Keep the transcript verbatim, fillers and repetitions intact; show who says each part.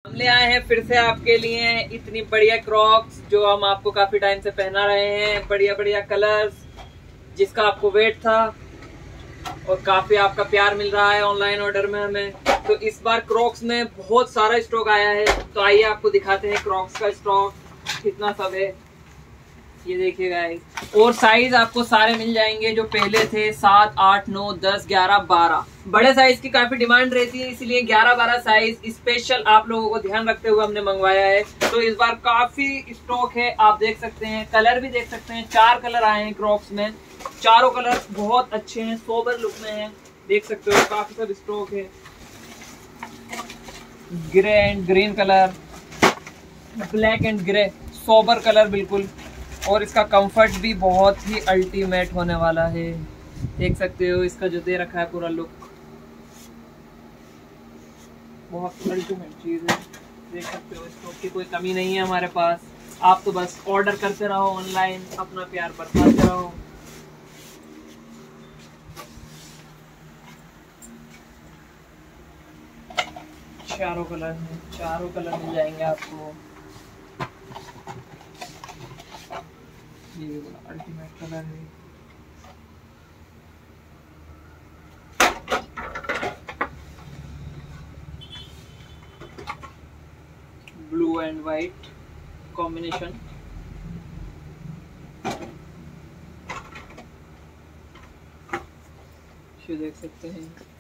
Speaker 1: हम ले आए हैं फिर से आपके लिए इतनी बढ़िया क्रॉक्स जो हम आपको काफी टाइम से पहना रहे हैं। बढ़िया बढ़िया कलर्स जिसका आपको वेट था और काफी आपका प्यार मिल रहा है ऑनलाइन ऑर्डर में हमें। तो इस बार क्रॉक्स में बहुत सारा स्टॉक आया है, तो आइए आपको दिखाते हैं क्रॉक्स का स्टॉक कितना सब है। ये देखिए गाइस, और साइज आपको सारे मिल जाएंगे जो पहले थे, सात आठ नौ दस ग्यारह बारह। बड़े साइज की काफी डिमांड रहती है, इसलिए ग्यारह बारह साइज स्पेशल आप लोगों को ध्यान रखते हुए हमने मंगवाया है। तो इस बार काफी स्टॉक है, आप देख सकते हैं, कलर भी देख सकते हैं। चार कलर आए हैं क्रॉक्स में, चारों कलर बहुत अच्छे हैं, सोबर लुक में है, देख सकते हो। काफी सब स्टॉक है, grey and green colour, black and grey, sober colour बिल्कुल। और इसका कंफर्ट भी बहुत ही अल्टीमेट होने वाला है, देख सकते हो। इसका जो दे रखा है पूरा लुक बहुत अल्टीमेट चीज है, देख सकते हो। स्टॉक की कोई कमी नहीं है हमारे पास। आप तो बस ऑर्डर करते रहो ऑनलाइन, अपना प्यार बरसाते रहो। चारों कलर हैं, चारों कलर मिल जाएंगे आपको। ये भी बड़ा अल्टीमेट कलर है। ब्लू एंड वाइट कॉम्बिनेशन, देख सकते हैं।